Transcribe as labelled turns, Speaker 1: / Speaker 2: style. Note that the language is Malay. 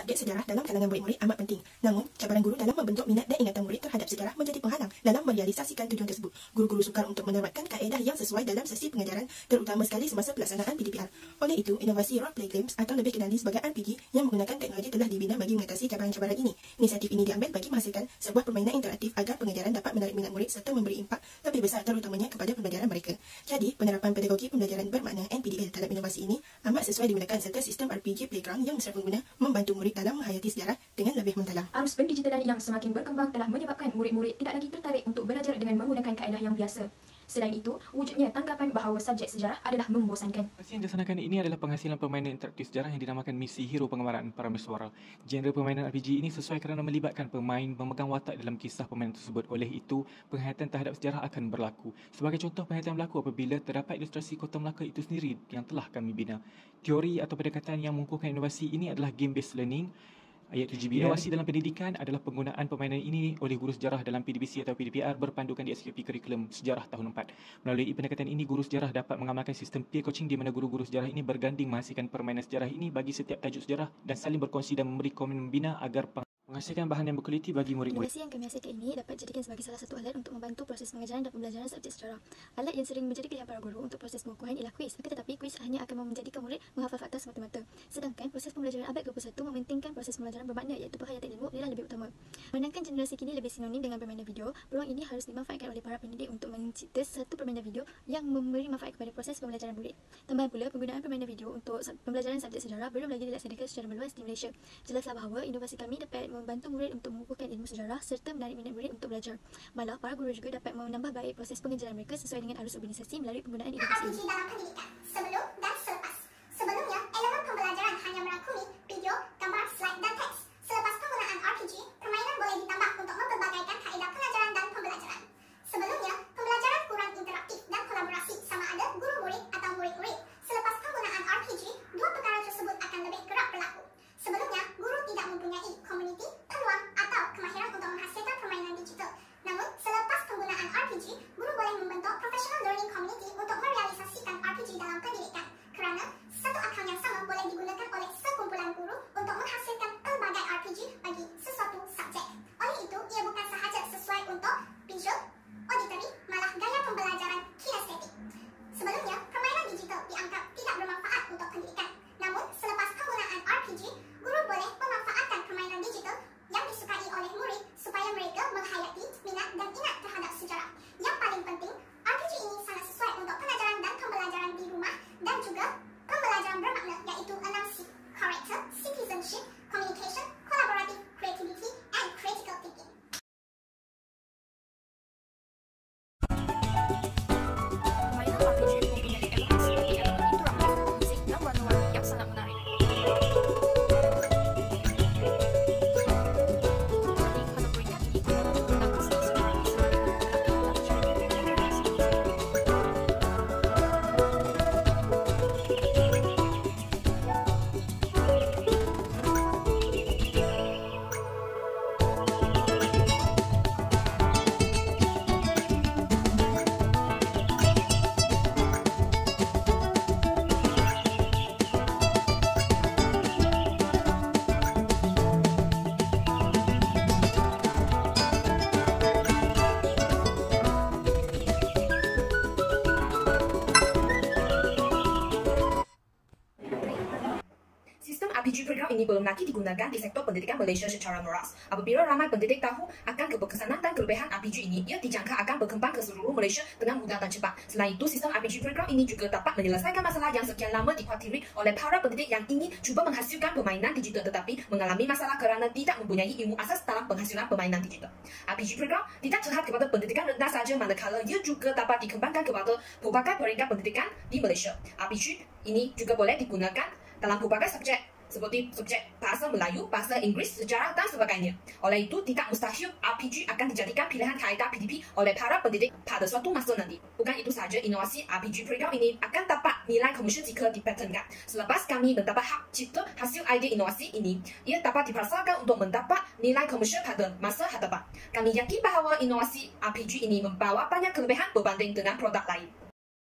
Speaker 1: Subjek sejarah dalam kalangan murid-murid amat penting. Namun, cabaran guru dalam membentuk minat dan ingatan murid terhadap sejarah menjadi penghalang dalam merealisasikan tujuan tersebut. Guru-guru sukar untuk menerapkan kaedah yang sesuai dalam sesi pengajaran, terutama sekali semasa pelaksanaan PDPR. Oleh itu, inovasi Role Play Games atau lebih kenali sebagai RPG yang menggunakan teknologi telah dibina bagi mengatasi cabaran-cabaran ini. Inisiatif ini diambil bagi menghasilkan sebuah permainan interaktif agar pengajaran dapat menarik minat murid serta memberi impak lebih besar terutamanya kepada pembelajaran mereka. Jadi, penerapan pedagogi pembelajaran bermakna NPDL dalam inovasi ini amat sesuai digunakan serta sistem RPG Playground yang mesra pengguna membantu murid dalam menghayati sejarah dengan lebih mendalam.
Speaker 2: Arus pendigitalan yang semakin berkembang telah menyebabkan murid-murid tidak lagi tertarik untuk belajar dengan menggunakan kaedah yang biasa. Selain itu, wujudnya tanggapan bahawa subjek sejarah adalah membosankan.
Speaker 3: Inovasi yang dilaksanakan ini adalah penghasilan permainan interaktif sejarah yang dinamakan misi hero pengembaraan para suara. Genre permainan RPG ini sesuai kerana melibatkan pemain memegang watak dalam kisah permainan tersebut. Oleh itu, penghayatan terhadap sejarah akan berlaku. Sebagai contoh, penghayatan berlaku apabila terdapat ilustrasi Kota Melaka itu sendiri yang telah kami bina. Teori atau pendekatan yang mengukuhkan inovasi ini adalah game-based learning. Ayat 7BL. Inovasi dalam pendidikan adalah penggunaan permainan ini oleh guru sejarah dalam PDPC atau PDPR berpandukan di SKP Kurikulum Sejarah tahun 4. Melalui pendekatan ini, guru sejarah dapat mengamalkan sistem peer coaching di mana guru-guru sejarah ini berganding menghasilkan permainan sejarah ini bagi setiap tajuk sejarah dan saling berkongsi dan memberi komen membina agar menghasilkan bahan yang berkualiti bagi murid-murid.
Speaker 4: Inovasi yang kami hasilkan ini dapat dijadikan sebagai salah satu alat untuk membantu proses pengajaran dan pembelajaran subjek sejarah. Alat yang sering menjadi pilihan para guru untuk proses pengukuhan ialah kuis. Tetapi kuis hanya akan menjadikan murid menghafal fakta semata-mata. Sedangkan proses pembelajaran abad ke-21 mementingkan proses pembelajaran bermakna iaitu penghayatan ilmu adalah lebih utama. Menangkan generasi kini lebih sinonim dengan permainan video, peluang ini harus dimanfaatkan oleh para pendidik untuk mencipta satu permainan video yang memberi manfaat kepada proses pembelajaran murid. Tambahan pula, penggunaan permainan video untuk pembelajaran subjek sejarah belum lagi dilaksanakan secara meluas di Malaysia. Jelaslah bahawa inovasi kami dapat membantu murid untuk mengukuhkan ilmu sejarah serta menarik minat murid untuk belajar. Malah, para guru juga dapat menambah baik proses pengajaran mereka sesuai dengan arus organisasi melalui penggunaan inovasi ini.
Speaker 5: RPG dalam pendidikan, sebelum dan selepas. Sebelumnya, elemen pembelajaran hanya merangkumi video, gambar, slide dan teks. Selepas penggunaan RPG, permainan boleh ditambah untuk mempelbagaikan kaedah pengajaran dan pembelajaran. Sebelumnya, pembelajaran kurang interaktif dan kolaborasi sama ada guru murid atau murid-murid. Selepas penggunaan RPG, dua perkara tersebut akan lebih kerap berlaku. Sebelumnya, guru tidak mempunyai komuniti, peluang atau kemahiran untuk menghasilkan permainan digital. Namun, selepas penggunaan RPG, guru boleh membentuk professional learning community untuk merealisasikan RPG dalam pendidikan. Kerana, satu akaun yang sama boleh digunakan oleh sekumpulan guru untuk menghasilkan pelbagai RPG bagi sesuatu subjek. Oleh itu, ia bukan sahaja sesuai untuk visual, auditory, malah gaya pembelajaran kinestetik. Sebelumnya, permainan digital dianggap tidak bermanfaat untuk pendidikan. Namun, selepas penggunaan RPG, guru boleh memanfaatkan permainan digital yang disukai oleh murid supaya mereka menghayati minat dan ingat terhadap sejarah. Yang paling penting, RPG ini sangat sesuai untuk pengajaran dan pembelajaran di rumah dan juga pembelajaran bermakna iaitu 6C: character, citizenship, communication, collaborative, creativity, and critical thinking.
Speaker 2: Permainan RPG mempunyai elemen seperti elemen interaktif, musik dan warna-warni yang sangat menarik.
Speaker 6: RPG program ini belum lagi digunakan di sektor pendidikan Malaysia secara meluas. Apabila ramai pendidik tahu akan keberkesanan dan kelebihan RPG ini, ia dijangka akan berkembang ke seluruh Malaysia dengan mudah dan cepat. Selain itu, sistem RPG program ini juga dapat menyelesaikan masalah yang sekian lama dikhawatiri oleh para pendidik yang ingin cuba menghasilkan permainan digital tetapi mengalami masalah kerana tidak mempunyai ilmu asas dalam penghasilan permainan digital. RPG program tidak terhad kepada pendidikan rendah saja manakala ia juga dapat dikembangkan kepada pelbagai peringkat pendidikan di Malaysia. RPG ini juga boleh digunakan dalam pelbagai subjek seperti subjek bahasa Melayu, bahasa Inggeris, sejarah dan sebagainya. Oleh itu, tidak mustahil RPG akan dijadikan pilihan kaedah PDP oleh para pendidik pada suatu masa nanti. Bukan itu sahaja, inovasi RPG program ini akan dapat nilai komersial jika dipatenkan. Selepas kami mendapat hak cipta hasil idea inovasi ini, ia dapat dipasarkan untuk mendapat nilai komersial pada masa hadapan. Kami yakin bahawa inovasi RPG ini membawa banyak kelebihan berbanding dengan produk lain.